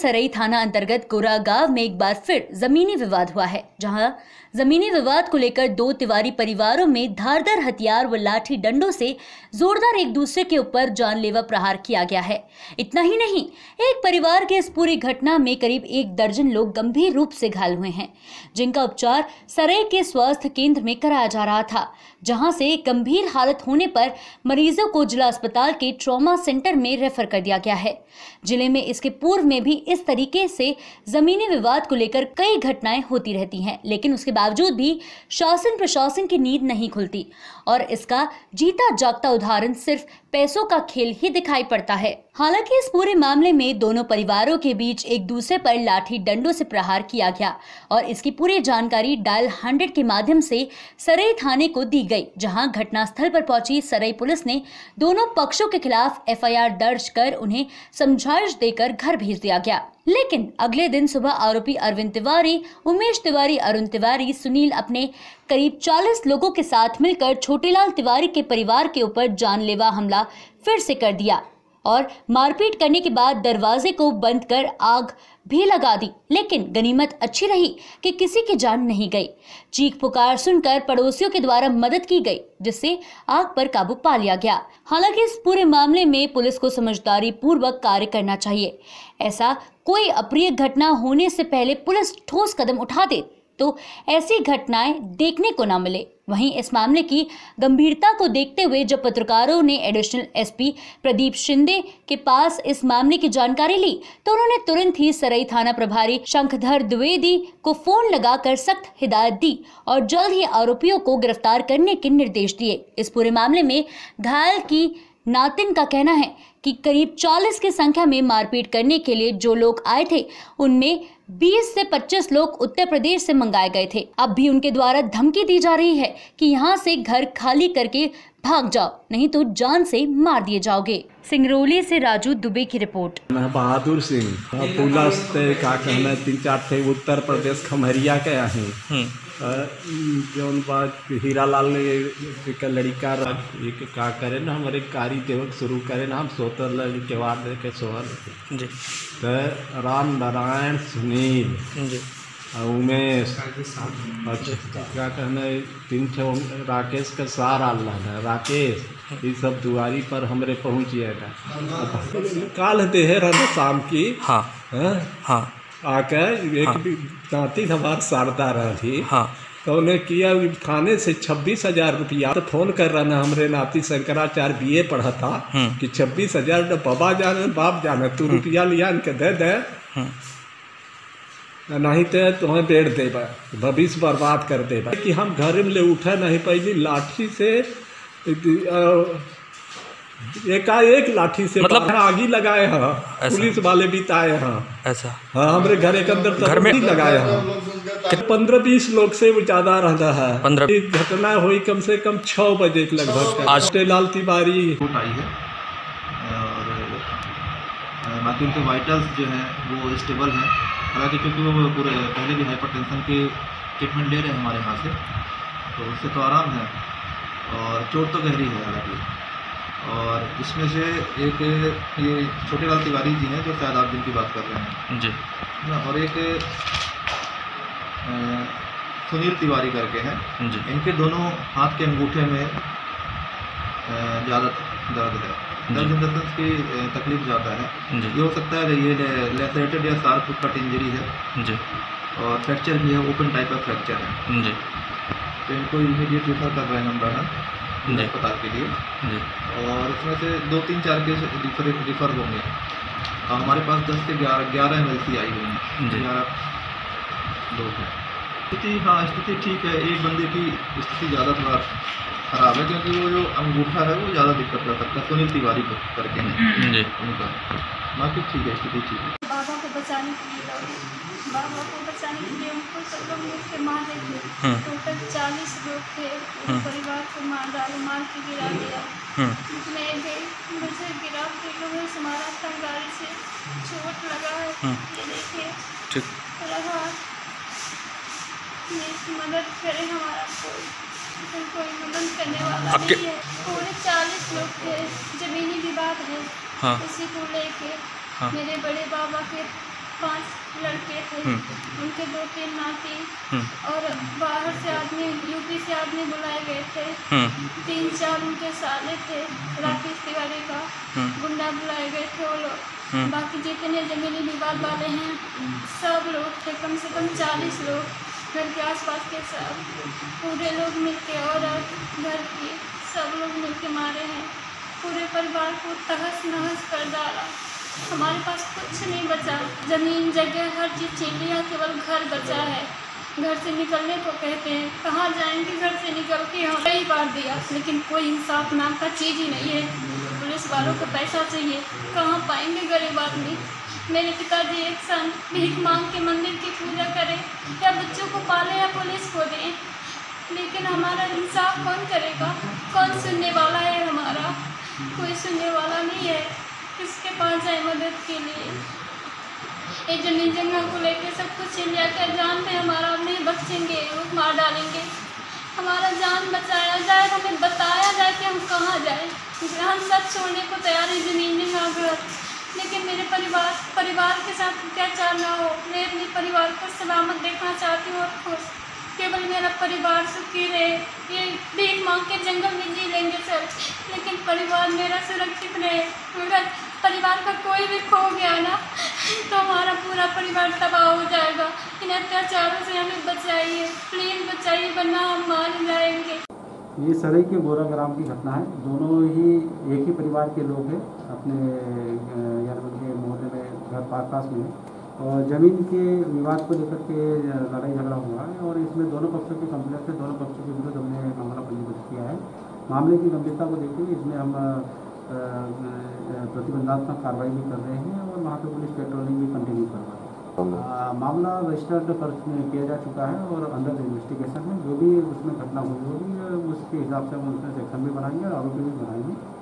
सरई थाना अंतर्गत गोरा गांव में एक बार फिर जमीनी विवाद हुआ है, जहां जमीनी विवाद को लेकर दो तिवारी परिवारों में धारदार हथियार व लाठी डंडों से जोरदार एक दूसरे के ऊपर जानलेवा प्रहार किया गया है। इतना ही नहीं, एक परिवार के इस पूरी घटना में करीब 1 दर्जन लोग गंभीर रूप से घायल हुए हैं, जिनका उपचार सरई के स्वास्थ्य केंद्र में कराया जा रहा था, जहां से गंभीर हालत होने पर मरीजों को जिला अस्पताल के ट्रॉमा सेंटर में रेफर कर दिया गया है। जिले में इसके पूर्व में भी इस तरीके से जमीनी विवाद को लेकर कई घटनाएं होती रहती हैं, लेकिन उसके बावजूद भी शासन प्रशासन की नींद नहीं खुलती और इसका जीता जागता उदाहरण सिर्फ पैसों का खेल ही दिखाई पड़ता है। हालांकि इस पूरे मामले में दोनों परिवारों के बीच एक दूसरे पर लाठी डंडों से प्रहार किया गया और इसकी पूरी जानकारी डायल 100 के माध्यम से सरई थाने को दी गई, जहां घटनास्थल पर पहुंची सरई पुलिस ने दोनों पक्षों के खिलाफ FIR दर्ज कर उन्हें समझाइश देकर घर भेज दिया गया। लेकिन अगले दिन सुबह आरोपी अरविंद तिवारी, उमेश तिवारी, अरुण तिवारी, सुनील अपने करीब 40 लोगों के साथ मिलकर छोटेलाल तिवारी के परिवार के ऊपर जानलेवा हमला फिर से कर दिया और मारपीट करने के बाद दरवाजे को बंद कर आग भी लगा दी। लेकिन गनीमत अच्छी रही कि किसी की जान नहीं गई। चीख पुकार सुनकर पड़ोसियों के द्वारा मदद की गई, जिससे आग पर काबू पा लिया गया। हालांकि इस पूरे मामले में पुलिस को समझदारी पूर्वक कार्य करना चाहिए। ऐसा कोई अप्रिय घटना होने से पहले पुलिस ठोस कदम उठा दे तो ऐसी घटनाएं देखने को न मिले। वहीं इस मामले की गंभीरता को देखते हुए जब पत्रकारों ने एडिशनल SP प्रदीप शिंदे के पास इस मामले की जानकारी ली, तो उन्होंने तुरंत ही सरई थाना प्रभारी शंखधर द्विवेदी को फोन लगाकर सख्त हिदायत दी और जल्द ही आरोपियों को गिरफ्तार करने के निर्देश दिए। इस पूरे मामले में घायल की नातिन का कहना है कि करीब 40 की संख्या में मारपीट करने के लिए जो लोग आए थे, उनमें 20 से 25 लोग उत्तर प्रदेश से मंगाए गए थे। अब भी उनके द्वारा धमकी दी जा रही है कि यहाँ से घर खाली करके भाग जाओ, नहीं तो जान से मार दिए जाओगे। सिंगरौली से राजू दुबे की रिपोर्ट। मैं बहादुर सिंह पुला से का कहना 3-4 थे उत्तर प्रदेश खमहरिया के हैं। जौन बात हीरालाल ने का लड़का एक का करे ना हमारे कारी देवक शुरू करे ना, हम सोतर लड़के वाद के सोहर जी तो राम नारायण सुनील जी उमेश क्या कहना 3 राकेश का सारा अल्लाह है राकेश, ये सब दुआरी पर हमारे पहुँचिए काल देहे रहना शाम की। हाँ हाँ आकर एक नाती हमारे शारदा रही। हाँ तो उन्हें किया थाने से 26,000 रुपया तो फोन कर रहा ना हमारे नाती शंकराचार्य BA पढ़ा था कि 26,000 बाबा जाने बाप जाने तू रुपया लिया इनके दे दे, नहीं तो तुम्हें बेड़ दे भविष्य बर्बाद कर दे कि हम घर में ले उठे नहीं पहली लाठी से एकाएक लाठी से मतलब आगी लगाए हैं, पुलिस वाले भी आए हैं ऐसा। हाँ हमारे घर के अंदर घर में लगाए हैं 15-20 लोग से ज़्यादा रहता है। 15 घटना हुई कम से कम 6 बजे के लगभग। आज लाल तिवारी आई है और बाकी उनके वाइटल्स जो हैं वो स्टेबल हैं। हालांकि क्योंकि वो पूरे पहले भी हाइपरटेंशन के ट्रीटमेंट ले रहे हैं हमारे यहाँ से, तो उससे तो आराम है और चोट तो गहरी है हालांकि। और इसमें से एक ये छोटेलाल तिवारी जी हैं जो शायद आप जिनकी बात कर रहे हैं जी, और एक सुनील तिवारी करके हैं जी। इनके दोनों हाथ के अंगूठे में ज़्यादा दर्द है, दर्द इन द सेंस की तकलीफ ज़्यादा है। ये हो सकता है ये लेसरेटेड या शार्प कट इंजरी है जी, और फ्रैक्चर भी है, ओपन टाइप ऑफ फ्रैक्चर है जी। तो इनको इमीडिएट रेफर कर रहे हैं हम बना अस्पताल के लिए जी। और इसमें से 2-3-4 केस रिफ़र होंगे। हमारे पास 10 से 11 MLC आई हुई हैं, 11 लोग हैं। स्थिति हाँ स्थिति ठीक है। एक बंदे की स्थिति ज़्यादा थोड़ा ख़राब है क्योंकि वो जो अंगूठा है वो ज़्यादा दिक्कत कर सकता है। सुनील तिवारी को करके हैं जी उनका, बाकी ठीक है, स्थिति ठीक है। बाबा को बचाने के लिए उनको सब लोग मिल के मार रहे थे। टोटल 40 लोग थे, परिवार को मार के गिरा दिया। मैं गई, मुझे गिरा के लोगों से मारा था, गाड़ी से चोट लगा है। ये देखिए लगा, मदद करे हमारा कोई मदद करने वाला नहीं है। पूरे 40 लोग थे, जमीनी विवाद है इसी को लेके। मेरे बड़े बाबा के 5 लड़के थे, उनके 2-3 नाती और बाहर से आदमी, यूपी से आदमी बुलाए गए थे। 3-4 उनके साले थे, राकेश तिवारी का गुंडा बुलाए गए थे वो लोग। बाकी जितने जमीनी विवाद वाले हैं सब लोग थे, कम से कम 40 लोग, घर के आसपास के सब पूरे लोग मिलके और घर के सब लोग मिलके मारे हैं। पूरे परिवार को तहस नहस कर डाला। हमारे पास कुछ नहीं बचा, ज़मीन जगह हर चीज़ छीन लिया, केवल घर बचा है। घर से निकलने को कहते हैं, कहाँ जाएंगे घर से निकल के? हम कई बार दिया लेकिन कोई इंसाफ नाम का चीज़ ही नहीं है। पुलिस वालों को पैसा चाहिए, कहाँ पाएंगे गरीब आदमी? मेरे पिताजी एक सन भीख मांग के मंदिर की पूजा करें या बच्चों को पाले या पुलिस को दें, लेकिन हमारा इंसाफ कौन करेगा? कौन सुनने वाला है? हमारा कोई सुनने वाला नहीं है। किसके पास जाए मदद के लिए? ये जमीन जंगल को लेके सब कुछ छीन लिया कर, जान में हमारा नहीं बख्शेंगे, वो मार डालेंगे। हमारा जान बचाया जाए, हमें बताया जाए कि हम कहाँ जाए। हम सब छोड़ने को तैयार हैं, ज़मीन जंगल घर, लेकिन मेरे परिवार के साथ अत्याचार ना हो। मैं अपने परिवार को सलामत देखना चाहती हूँ और खुश, केवल मेरा परिवार सुखी रहे। ये भीख मांग के जंगल में जी लेंगे सर, लेकिन परिवार मेरा सुरक्षित रहे। अगर परिवार का कोई भी खो गया ना तो हमारा पूरा परिवार तबाह हो जाएगा। इन अत्याचारों से हमें बचाइए, प्लीज़ बचाइए, वरना हम मार जाएंगे। ये सराय के गोरा ग्राम की घटना है। दोनों ही एक ही परिवार के लोग हैं, अपने यानी के मोहल्ले में घर पास में, और ज़मीन के विवाद को लेकर के लड़ाई झगड़ा हुआ है और इसमें दोनों पक्षों की कंप्लेंट है। दोनों पक्षों के विरुद्ध हमने मामला पंजीबद्ध किया है। मामले की गंभीरता को देखते हुए इसमें हम प्रतिबंधात्मक कार्रवाई भी कर रहे हैं और वहाँ पर पुलिस पेट्रोलिंग भी कंटिन्यू कर रहा है। मामला रजिस्टर्ड किया जा चुका है और अंडर इन्वेस्टिगेशन है। जो भी उसमें घटना हुई होगी उसके हिसाब से हम उसमें सेक्शन भी बनाएंगे और आरोपी भी बनाएंगे।